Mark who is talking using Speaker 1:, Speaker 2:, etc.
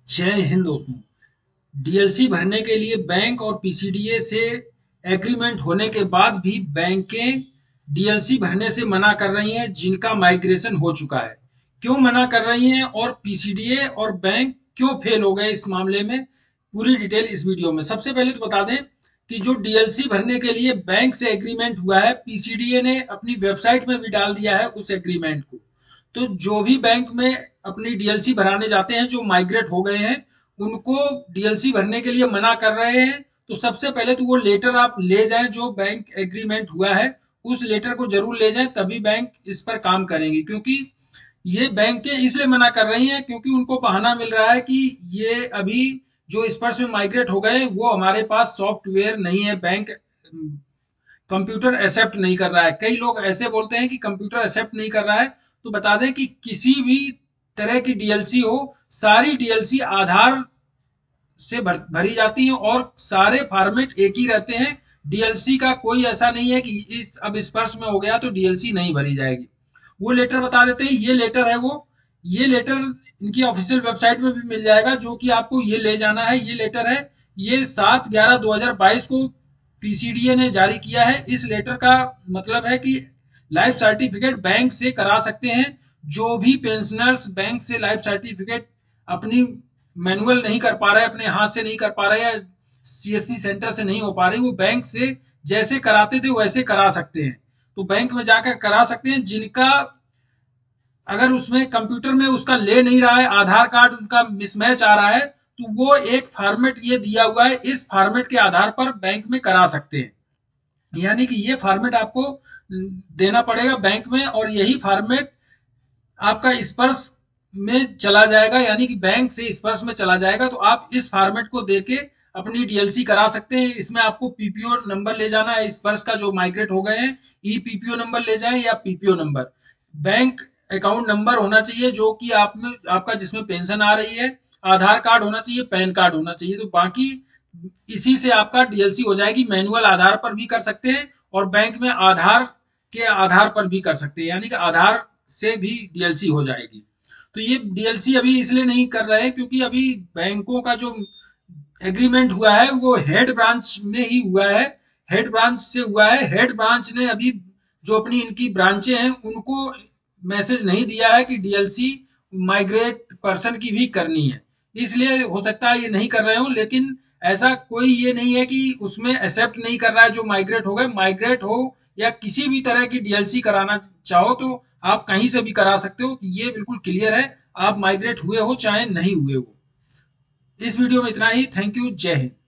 Speaker 1: जय हिंद दोस्तों। डीएलसी भरने के लिए बैंक और पीसीडीए से एग्रीमेंट होने के बाद भी बैंकें डीएलसी भरने से मना कर रही हैं जिनका माइग्रेशन हो चुका है। क्यों मना कर रही हैं और पीसीडीए और बैंक क्यों फेल हो गए इस मामले में, पूरी डिटेल इस वीडियो में। सबसे पहले तो बता दें कि जो डीएलसी भरने के लिए बैंक से एग्रीमेंट हुआ है, पीसीडीए ने अपनी वेबसाइट में भी डाल दिया है उस एग्रीमेंट को। तो जो भी बैंक में अपनी डीएलसी भराने जाते हैं जो माइग्रेट हो गए हैं, उनको डीएलसी भरने के लिए मना कर रहे हैं। तो सबसे पहले तो वो लेटर आप ले जाएं जो बैंक एग्रीमेंट हुआ है, उस लेटर को जरूर ले जाएं, तभी बैंक इस पर काम करेंगे। क्योंकि ये बैंकें इसलिए मना कर रही हैं क्योंकि उनको बहाना मिल रहा है कि ये अभी जो स्पर्श में माइग्रेट हो गए वो हमारे पास सॉफ्टवेयर नहीं है, बैंक कंप्यूटर एक्सेप्ट नहीं कर रहा है। कई लोग ऐसे बोलते हैं कि कंप्यूटर एक्सेप्ट नहीं कर रहा है। तो बता दें कि किसी भी तरह की डीएलसी हो, सारी डीएलसी आधार से भरी जाती हैं और सारे फॉर्मेट एक ही रहते हैं। डीएलसी का कोई ऐसा नहीं है कि इस अब स्पर्श में हो गया तो डीएलसी नहीं भरी जाएगी। वो लेटर बता देते हैं, ये लेटर है वो। ये लेटर इनकी ऑफिशियल वेबसाइट में भी मिल जाएगा, जो कि आपको ये ले जाना है। ये लेटर है, ये 7/11/2022 को पीसीडीए ने जारी किया है। इस लेटर का मतलब है कि लाइफ सर्टिफिकेट बैंक से करा सकते हैं। जो भी पेंशनर्स बैंक से लाइफ सर्टिफिकेट अपनी मैनुअल नहीं कर पा रहे, अपने हाथ से नहीं कर पा रहे, या सीएससी सेंटर से नहीं हो पा रही, वो बैंक से जैसे कराते थे वैसे करा सकते हैं। तो बैंक में जाकर करा सकते हैं। जिनका अगर उसमें कंप्यूटर में उसका ले नहीं रहा है, आधार कार्ड उनका मिसमैच आ रहा है, तो वो एक फॉर्मेट ये दिया हुआ है, इस फॉर्मेट के आधार पर बैंक में करा सकते हैं। यानी कि ये फॉर्मेट आपको देना पड़ेगा बैंक में, और यही फॉर्मेट आपका स्पर्श में चला जाएगा, यानी कि बैंक से स्पर्श में चला जाएगा। तो आप इस फॉर्मेट को देके अपनी डीएलसी करा सकते हैं। इसमें आपको पीपीओ नंबर ले जाना है, स्पर्श का जो माइग्रेट हो गए हैं, ई पीपीओ नंबर ले जाएं या PPO number. Bank account number होना चाहिए जो कि आप में आपका जिसमें पेंशन आ रही है, आधार कार्ड होना चाहिए, पैन कार्ड होना चाहिए। तो बाकी इसी से आपका डीएलसी हो जाएगी। मैनुअल आधार पर भी कर सकते हैं और बैंक में आधार के आधार पर भी कर सकते हैं, यानी कि आधार से भी डीएलसी हो जाएगी। तो ये डीएलसी अभी इसलिए नहीं कर रहे हैं क्योंकि अभी बैंकों का जो एग्रीमेंट हुआ है वो हेड ब्रांच में ही हुआ है, हेड ब्रांच से हुआ है। हेड ब्रांच ने अभी जो अपनी इनकी ब्रांचें हैं उनको मैसेज नहीं दिया है कि डीएलसी माइग्रेट पर्सन की भी करनी है। इसलिए हो सकता है ये नहीं कर रहे हो, लेकिन ऐसा कोई ये नहीं है कि उसमें एक्सेप्ट नहीं कर रहा है जो माइग्रेट हो गए। माइग्रेट हो या किसी भी तरह की डीएलसी कराना चाहो तो आप कहीं से भी करा सकते हो। ये बिल्कुल क्लियर है, आप माइग्रेट हुए हो चाहे नहीं हुए हो। इस वीडियो में इतना ही। Thank you. जय हिंद।